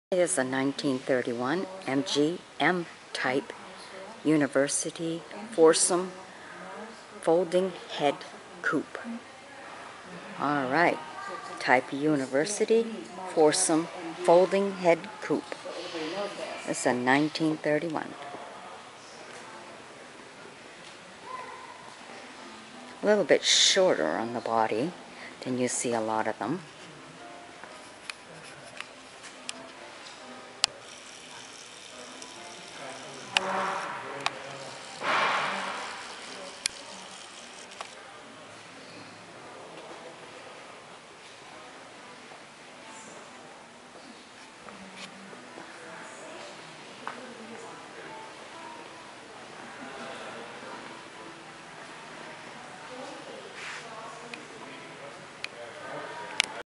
It is a 1931 MG.M type university foursome folding head coupe. Alright, type university foursome folding head coupe. It's a 1931. A little bit shorter on the body than you see a lot of them.